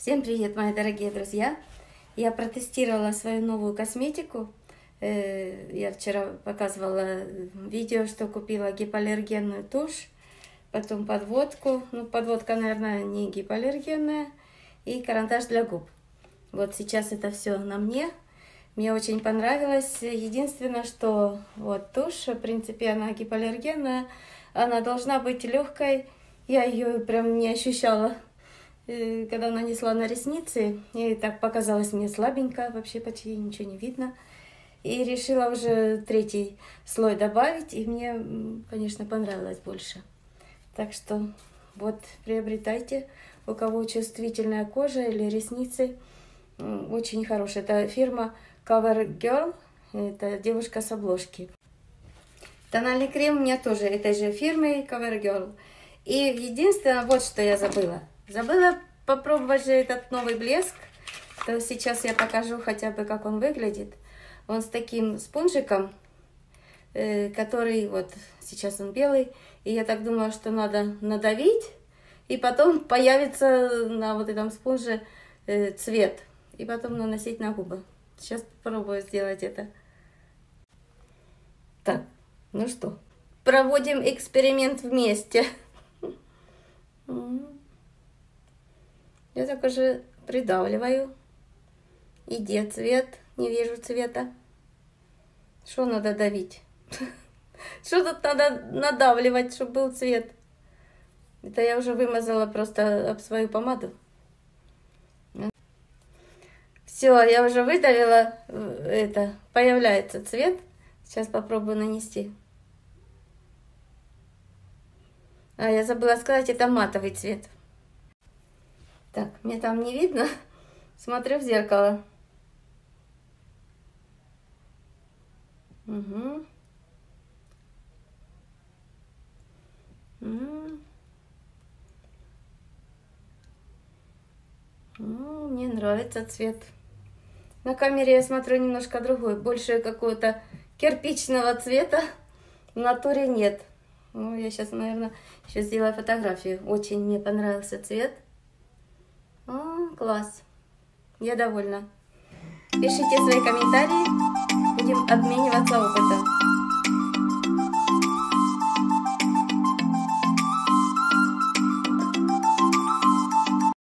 Всем привет, мои дорогие друзья! Я протестировала свою новую косметику. Я вчера показывала видео, что купила гипоаллергенную тушь, потом подводку. Ну, подводка, наверное, не гипоаллергенная. И карандаш для губ. Вот сейчас это все на мне. Мне очень понравилось. Единственное, что вот тушь, в принципе, она гипоаллергенная. Она должна быть легкой. Я ее прям не ощущала, когда нанесла на ресницы. И так показалось мне слабенько, вообще почти ничего не видно. И решила уже третий слой добавить. И мне, конечно, понравилось больше. Так что вот приобретайте, у кого чувствительная кожа или ресницы. Очень хорошая. Это фирма CoverGirl. Это девушка с обложки. Тональный крем у меня тоже этой же фирмы CoverGirl. И единственное, вот что я забыла. Забыла попробовать же этот новый блеск. То сейчас я покажу хотя бы, как он выглядит. Он с таким спонжиком, который вот сейчас он белый. И я так думала, что надо надавить. И потом появится на вот этом спонже цвет. И потом наносить на губы. Сейчас попробую сделать это. Так, ну что, проводим эксперимент вместе. Я так уже придавливаю. И где цвет? Не вижу цвета. Что надо давить? Что тут надо надавливать, чтобы был цвет? Это я уже вымазала просто об свою помаду. Все, я уже выдавила. Это появляется цвет. Сейчас попробую нанести. А, я забыла сказать, это матовый цвет. Так, мне там не видно. Смотрю в зеркало. Угу. Мне нравится цвет. На камере я смотрю немножко другой. Больше какого-то кирпичного цвета. В натуре нет. Ну, я сейчас, наверное, еще сделаю фотографию. Очень мне понравился цвет. О, класс. Я довольна. Пишите свои комментарии. Будем обмениваться опытом.